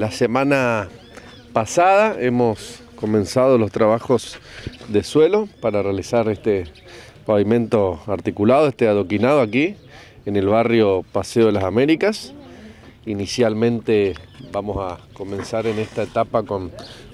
La semana pasada hemos comenzado los trabajos de suelo para realizar este pavimento articulado, este adoquinado aquí en el barrio Paseo de las Américas. Inicialmente vamos a comenzar en esta etapa con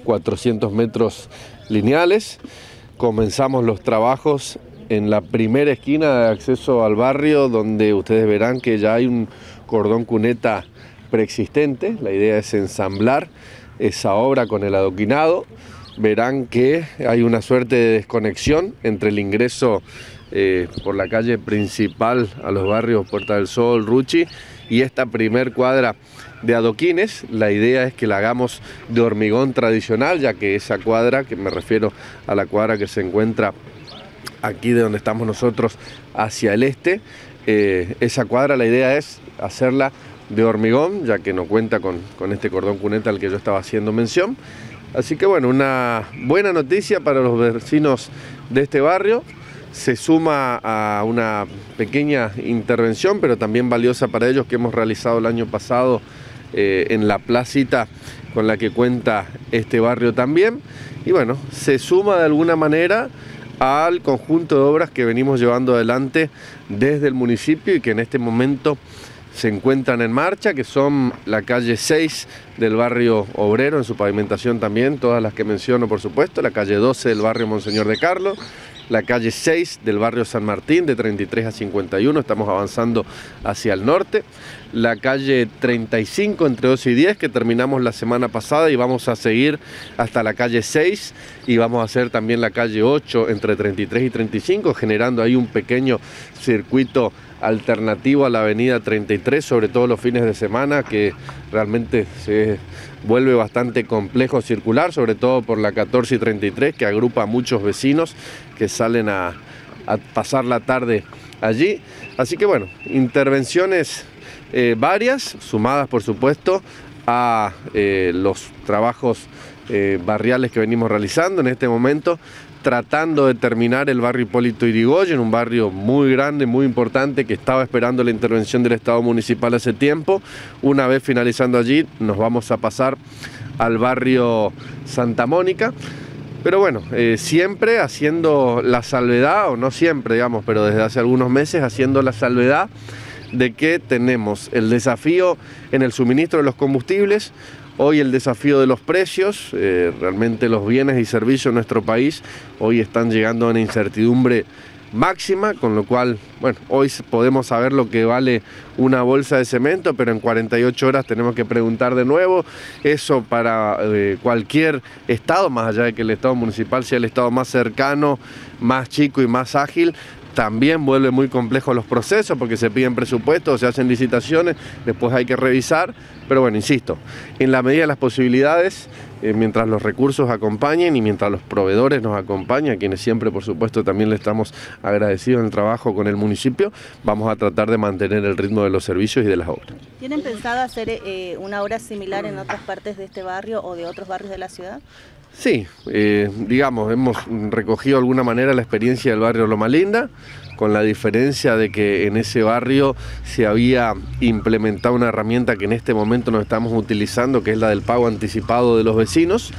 400 metros lineales. Comenzamos los trabajos en la primera esquina de acceso al barrio, donde ustedes verán que ya hay un cordón cuneta preexistente. La idea es ensamblar esa obra con el adoquinado. Verán que hay una suerte de desconexión entre el ingreso por la calle principal a los barrios Puerta del Sol, Ruchi, y esta primer cuadra de adoquines. La idea es que la hagamos de hormigón tradicional, ya que esa cuadra, que me refiero a la cuadra que se encuentra aquí de donde estamos nosotros hacia el este, esa cuadra la idea es hacerla de hormigón, ya que no cuenta con este cordón cuneta al que yo estaba haciendo mención. Así que bueno, una buena noticia para los vecinos de este barrio. Se suma a una pequeña intervención, pero también valiosa para ellos, que hemos realizado el año pasado en la placita con la que cuenta este barrio también. Y bueno, se suma de alguna manera al conjunto de obras que venimos llevando adelante desde el municipio y que en este momento se encuentran en marcha, que son la calle 6 del barrio Obrero, en su pavimentación también, todas las que menciono por supuesto, la calle 12 del barrio Monseñor de Carlos, la calle 6 del barrio San Martín, de 33 a 51, estamos avanzando hacia el norte, la calle 35 entre 12 y 10, que terminamos la semana pasada y vamos a seguir hasta la calle 6, y vamos a hacer también la calle 8 entre 33 y 35, generando ahí un pequeño circuito alternativo a la avenida 33, sobre todo los fines de semana, que realmente se vuelve bastante complejo circular, sobre todo por la 14 y 33, que agrupa a muchos vecinos que salen a pasar la tarde allí. Así que bueno, intervenciones varias, sumadas por supuesto a los trabajos barriales que venimos realizando en este momento, tratando de terminar el barrio Hipólito Yrigoyen, un barrio muy grande, muy importante, que estaba esperando la intervención del Estado municipal hace tiempo. Una vez finalizando allí, nos vamos a pasar al barrio Santa Mónica. Pero bueno, siempre haciendo la salvedad, o no siempre, digamos, pero desde hace algunos meses haciendo la salvedad de que tenemos el desafío en el suministro de los combustibles. Hoy el desafío de los precios, realmente los bienes y servicios en nuestro país hoy están llegando a una incertidumbre máxima, con lo cual, bueno, hoy podemos saber lo que vale una bolsa de cemento, pero en 48 horas tenemos que preguntar de nuevo. Eso para cualquier estado, más allá de que el estado municipal sea el estado más cercano, más chico y más ágil, también vuelve muy complejo los procesos, porque se piden presupuestos, se hacen licitaciones, después hay que revisar. Pero bueno, insisto, en la medida de las posibilidades, mientras los recursos acompañen y mientras los proveedores nos acompañan, a quienes siempre por supuesto también le estamos agradecidos en el trabajo con el municipio, vamos a tratar de mantener el ritmo de los servicios y de las obras. ¿Tienen pensado hacer una obra similar en otras partes de este barrio o de otros barrios de la ciudad? Sí, digamos, hemos recogido de alguna manera la experiencia del barrio Loma Linda, con la diferencia de que en ese barrio se había implementado una herramienta que en este momento nos estamos utilizando, que es la del pago anticipado de los vecinos.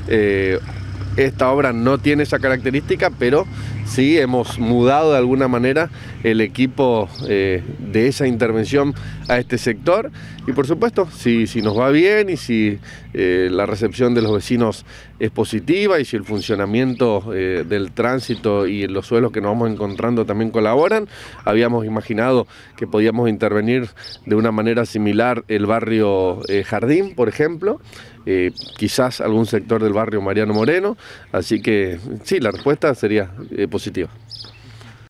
Esta obra no tiene esa característica, pero sí hemos mudado de alguna manera el equipo de esa intervención a este sector. Y por supuesto, si nos va bien y si la recepción de los vecinos es positiva y si el funcionamiento del tránsito y los suelos que nos vamos encontrando también colaboran, habíamos imaginado que podíamos intervenir de una manera similar el barrio Jardín, por ejemplo, quizás algún sector del barrio Mariano Moreno. Así que sí, la respuesta sería positiva.